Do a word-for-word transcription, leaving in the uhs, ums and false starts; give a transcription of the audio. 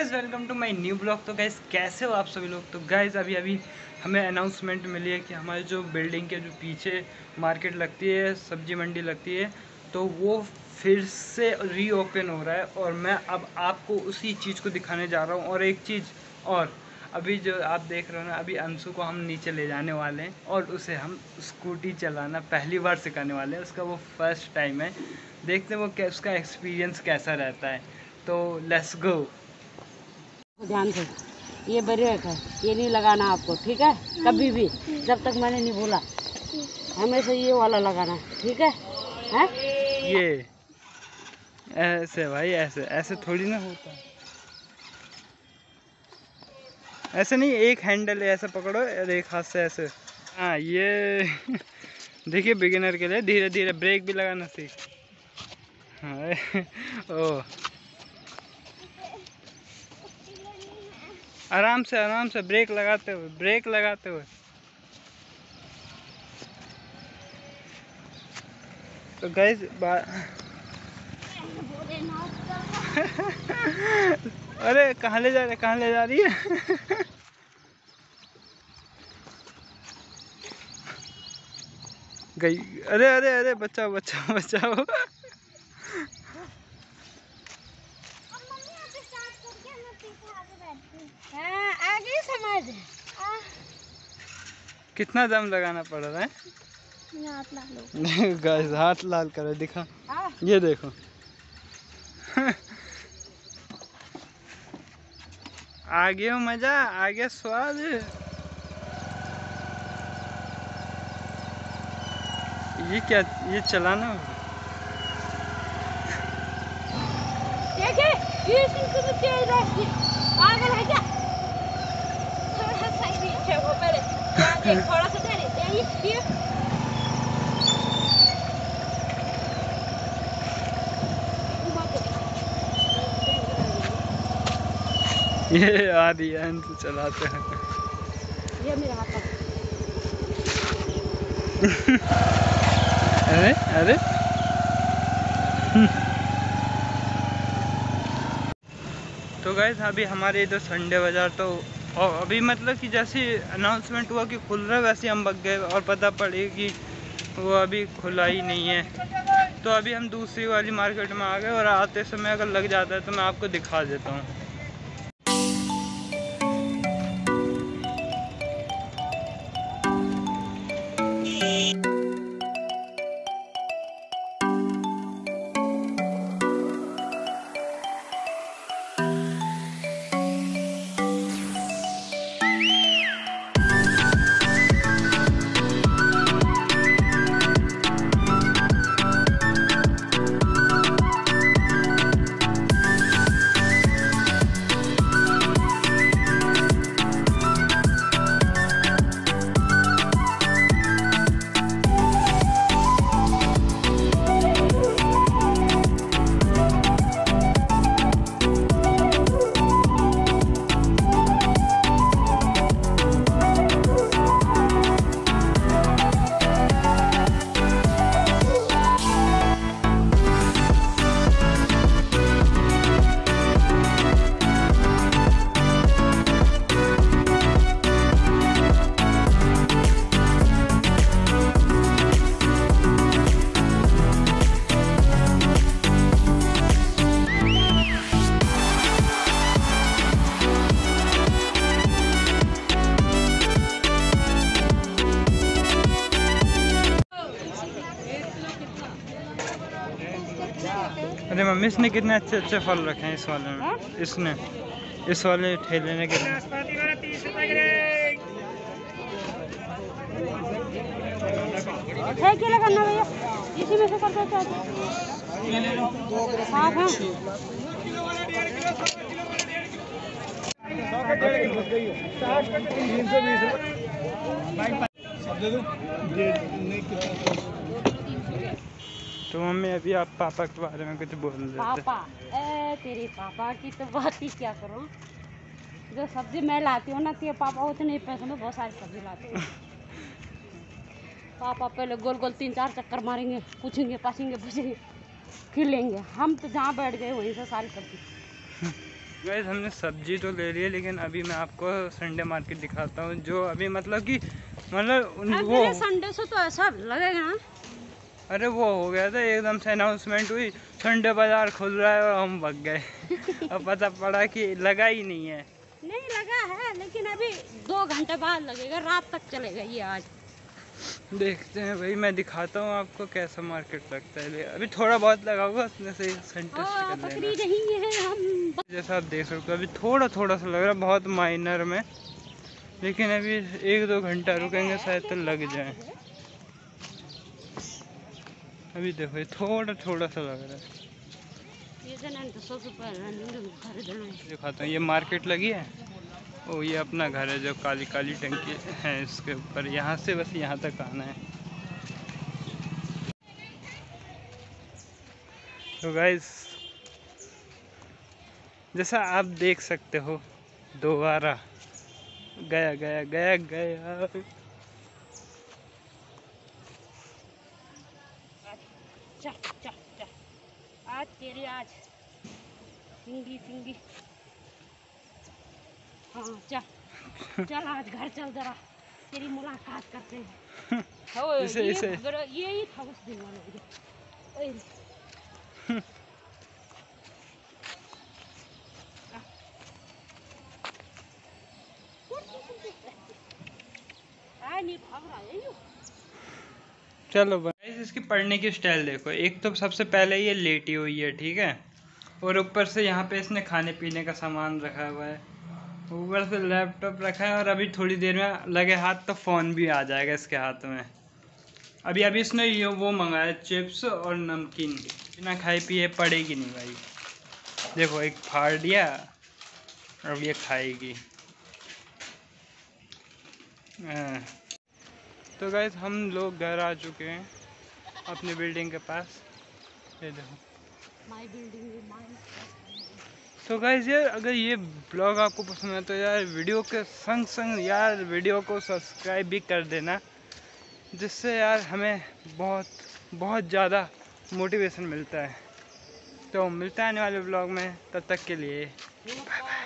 Guys welcome to my new blog. तो guys कैसे हो आप सभी लोग। तो गाइस अभी अभी हमें अनाउंसमेंट मिली है कि हमारी जो बिल्डिंग के जो पीछे मार्केट लगती है, सब्जी मंडी लगती है, तो वो फिर से रीओपन हो रहा है। और मैं अब आपको उसी चीज़ को दिखाने जा रहा हूँ। और एक चीज़ और, अभी जो आप देख रहे हो ना, अभी अंशु को हम नीचे ले जाने वाले हैं और उसे हम स्कूटी चलाना पहली बार सिखाने वाले हैं। उसका वो फर्स्ट टाइम है, देखते हैं वो क्या उसका एक्सपीरियंस कैसा रहता है। तो लेट्स गो। ध्यान से, ये ब्रेक है, ये नहीं लगाना आपको, ठीक है? कभी भी, जब तक मैंने नहीं बोला, हमेशा ये वाला लगाना, ठीक है? हैं? ये ऐसे भाई, ऐसे ऐसे थोड़ी ना होता है। ऐसे नहीं, एक हैंडल है, ऐसे पकड़ो और एक हाथ से ऐसे। हाँ ये देखिए, बिगिनर के लिए धीरे धीरे ब्रेक भी लगाना सीख। हाँ ओ, आराम से आराम से ब्रेक लगाते हुए, ब्रेक लगाते हुए। तो गाइस अरे कहाँ ले जा रहे, कहाँ ले जा रही है गई। अरे अरे अरे बचाओ बचाओ बचाओ आगे समझ। कितना दम लगाना पड़ रहा है। गाइस हाथ लाल करे दिखा, ये देखो आगे हो मजा, आगे स्वाद। ये क्या, ये चलाना ये पागल है क्या? थोड़ा सा ही वो पहले देख, थोड़ा सा दे दे ये ये आदि अंत चलाते हैं। ये मेरा हाथ अरे अरे तो गाइस अभी हमारे इधर संडे बाज़ार, तो और अभी मतलब कि जैसे अनाउंसमेंट हुआ कि खुल रहा है, वैसे हम भाग गए और पता पड़े कि वो अभी खुला ही नहीं है। तो अभी हम दूसरी वाली मार्केट में आ गए और आते समय अगर लग जाता है तो मैं आपको दिखा देता हूँ। अरे मम्मी, इसने कितने अच्छे अच्छे फल रखे हैं इस वाले में। हा? इसने इस वाले ठेले ने कितने क्या लगाना भैया, इसी में से कर देते हैं। हाँ हाँ तो मम्मी अभी आप पापा के बारे में कुछ बोल रहे थे। पापा, ए तेरे पापा की तो बात ही क्या करूं। जो सब्जी मैं लाती हूँ ना, तेरे पापा उतने पैसों में बहुत सारी सब्जी लाते हैं। पापा पहले गोल गोल तीन चार चक्कर मारेंगे, पूछेंगे पाछेंगे पूछेंगे, फिर लेंगे। हम तो जहाँ बैठ गए वहीं से सारी सब्जी। गाइस हमने सब्जी तो ले ली है, लेकिन अभी मैं आपको संडे मार्केट दिखाता हूँ जो अभी मतलब कि मतलब वो संडे से तो ऐसा लगेगा ना। अरे वो हो गया था एकदम से अनाउंसमेंट हुई संडे बाजार खुल रहा है और हम भाग गए। अब पता पड़ा कि लगा ही नहीं है। नहीं लगा है, लेकिन अभी दो घंटे बाद लगेगा, रात तक चलेगा ये आज। देखते हैं भाई, मैं दिखाता हूँ आपको कैसा मार्केट लगता है। अभी थोड़ा बहुत लगा होगा, उसमें से हाँ, पकड़ी नहीं है हम। जैसा आप देख सकते हो अभी थोड़ा थोड़ा सा लग रहा है, बहुत माइनर में, लेकिन अभी एक दो घंटा रुकेंगे शायद तो लग जाए। अभी देखो ये थोड़ा थोड़ा सा लग रहा है। दिखाता हूँ, ये मार्केट लगी है, ओ ये अपना घर है जो काली काली टंकी है इसके ऊपर, यहाँ से बस यहाँ तक आना है। तो गाइस जैसा आप देख सकते हो दोबारा गया गया गया गया। चल चल चल, आज तेरी आज सिंगी सिंगी। हाँ चल चल, आज घर चल, जरा तेरी मुलाकात करते हैं। इसे, ये इसे। ये ही था उस दिन वाला। नहीं भाग रहा है यू। चलो भाई इसकी पढ़ने की स्टाइल देखो, एक तो सबसे पहले ये लेटी हुई है, ठीक है, और ऊपर से यहाँ पे इसने खाने पीने का सामान रखा हुआ है, ऊपर से लैपटॉप रखा है, और अभी थोड़ी देर में लगे हाथ तो फ़ोन भी आ जाएगा इसके हाथ में। अभी अभी इसने ये वो मंगाया चिप्स और नमकीन, बिना खाए पिए पड़ेगी नहीं भाई। देखो एक फाड़ दिया, अब ये खाएगी। हाँ। तो गाइस हम लोग घर आ चुके हैं अपनी बिल्डिंग के पास, ये देखो माय बिल्डिंग माय। तो गाइस यार अगर ये ब्लॉग आपको पसंद है तो यार वीडियो के संग संग यार वीडियो को सब्सक्राइब भी कर देना, जिससे यार हमें बहुत बहुत ज़्यादा मोटिवेशन मिलता है। तो मिलता है आने वाले ब्लॉग में, तब तक के लिए बाय बाय।